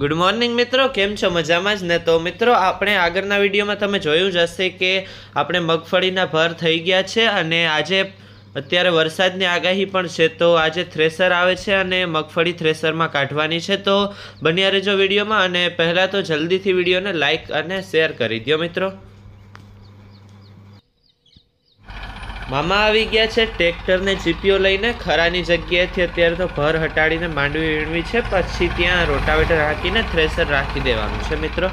Good morning मित्रों, केम छो? मजामां ज ने? तो मित्रों आपणे आगळना विडियोमां तमे जोयुं ज हशे के आपणे मगफळीना भर थई गया छे अने आजे अत्यारे वरसादनी आगाही पण छे। तो आजे थ्रेसर आवे छे अने मगफળી थ्रेसरमां काढवानी छे। तो बन्या रहेजो विडियोमां अने पहेला तो जल्दीथी विडियोने लाइक अने शेर करी दो मित्रों। मामा आवी गया छे ट्रेक्टर ने जीपीओ लईने खरानी जग्याएथी अत्यारे तो भर हटाडीने मांडवी वीणवी छे, पछी त्यां रोटावेटर हाकीने थ्रेसर राखी देवानुं छे मित्रों।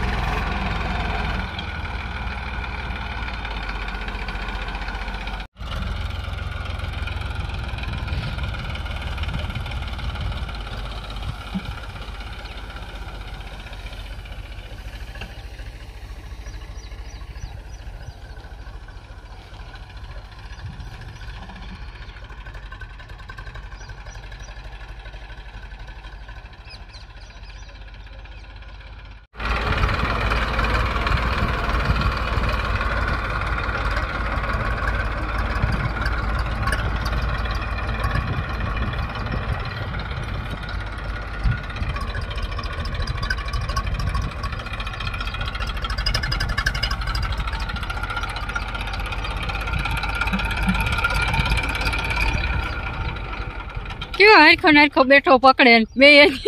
क्यों हरखो नरखो बैठो पकड़े बे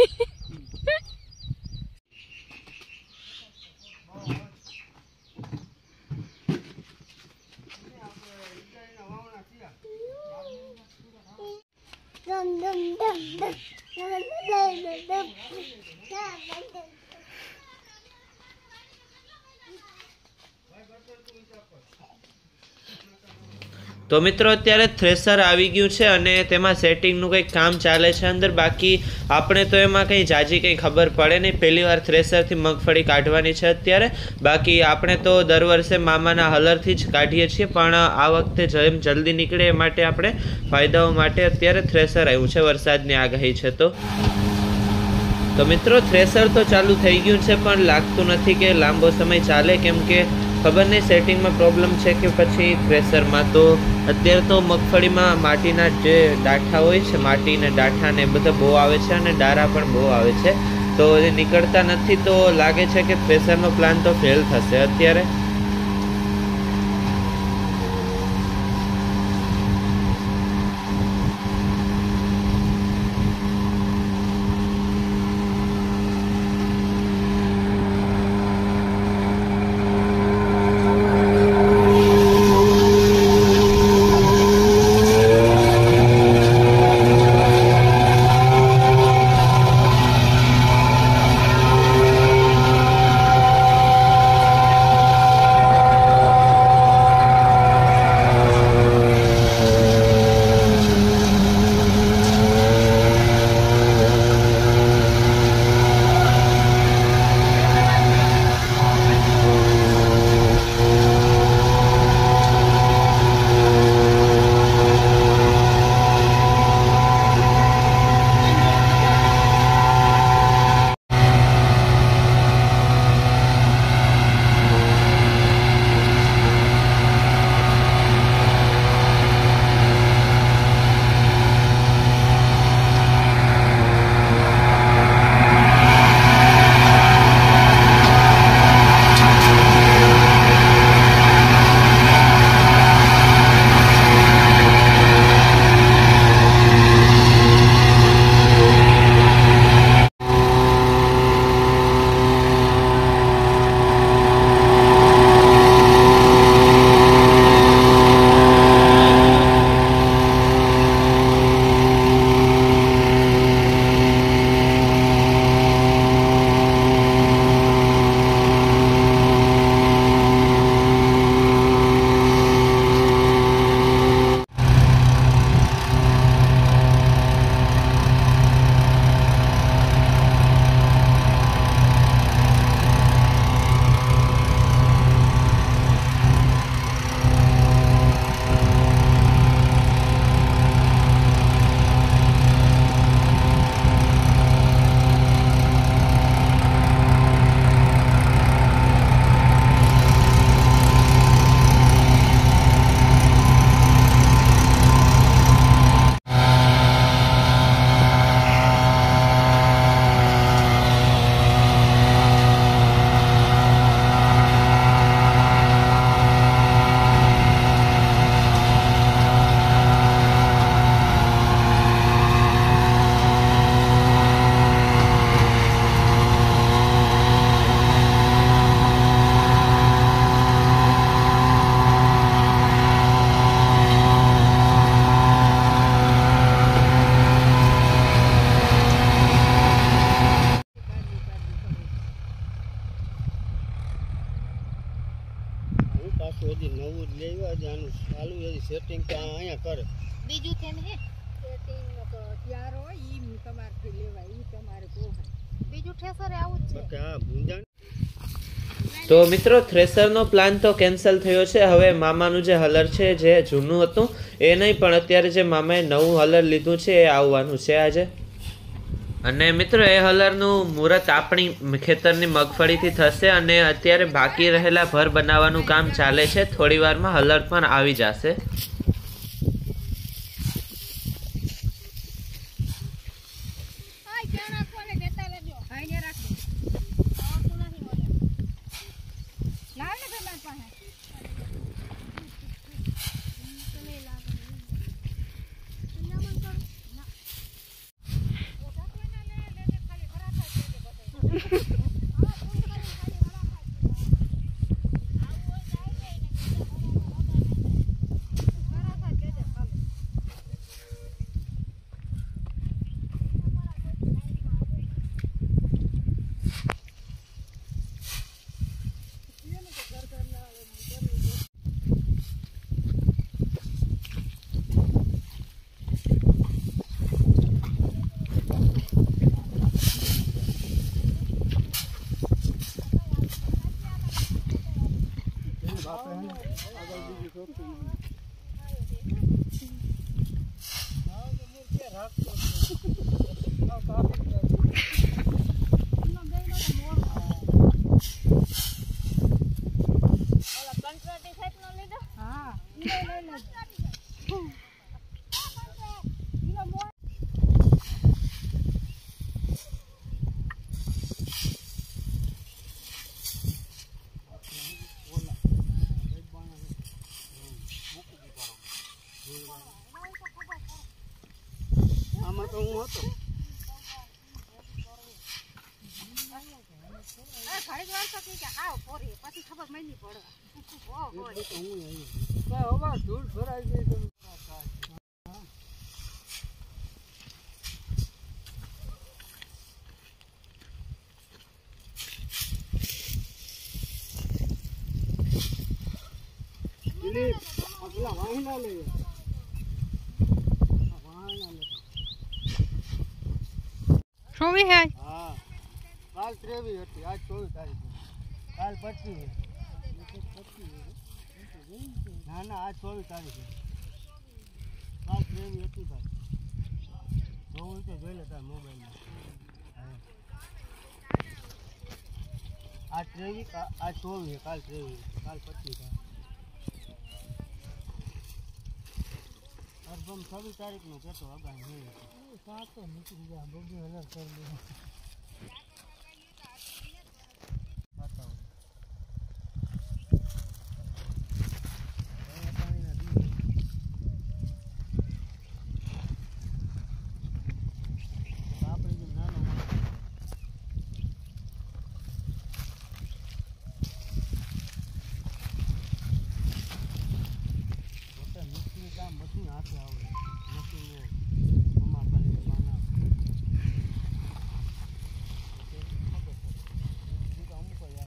तो मित्रों अत्यारे थ्रेसर आवी गयुं छे अने तेमां सेटिंगनुं कंईक काम चाले छे अंदर। बाकी आपणे तो एमां कंई जाजी कंई खबर पड़े नहीं, पहली वार थ्रेसरथी मगफળી काढवानी छे अत्यारे। बाकी आपणे तो दर वर्षे मामाना हलरथी ज काढीए छीए, पण आ वखते जेम जल्दी निकळे ए माटे आपणे फायदाओ माटे अत्यारे थ्रेसर आव्युं छे। वरसादनी आगाही छे तो मित्रों थ्रेसर तो चालू थई गयुं छे, पण लागतुं नथी के लांबो समय चाले, केम के खबर नहीं सेटिंग में प्रॉब्लम है कि पछी थ्रेसर में। तो अत्यारे तो मगफળી में माटीना जे डाठा होय छे, माटीना डाठा ने बधा बो आवे छे अने डारा पण बो आवे छे, तो ए निकळता नथी। तो लागे छे कि थ्रेसरनो प्लान तो फेल थशे अत्यारे। નવું જ લેવા જ આનું ચાલુ એ સેટિંગ તો અહીંયા કરે બીજું થેન હે સેટિંગ તૈયાર હોય ઈ તમારે લેવાય ઈ તમારે પોહાય બીજું ઠેસરે આવું જ છે કે હા ભૂંજા તો મિત્રો થ્રેસરનો પ્લાન તો કેન્સલ થયો છે. હવે મામાનું જે હલર છે જે જૂનું હતું એ નહીં, પણ અત્યારે જે મામાએ નવું હલર લીધું છે એ આવવાનું છે આજે. અને મિત્રો એ હલરનું મુહૂર્ત આપણી ખેતરની મગફળીથી થશે અને અત્યારે બાકી રહેલા ભર બનાવવાનું કામ ચાલે છે. થોડી વારમાં હલર પણ આવી જશે. આમાં તો હું હતો ઘડીક વાર તો કે આવ પોરી પછી ખબર મળી પડે ઓ હોય તો હું આવ્યો હવે ધૂળ ભરાઈ ગઈ તો પેલા વાહિના લે સોવી હે હા કાલ 23 હતી આજ 24 તારીખ કાલ 25 ના ના આજ 24 તારીખ કાલ 23 હતી ભાઈ જોવું તો જોઈ લે તાર મોબાઈલમાં આજ 23 આજ 24 કાલ 23 કાલ 25 અરબમ 26 તારીખનું કહેતો અગાઉ નહીં સાત તો નીકળી ગયા બબી હલર કરી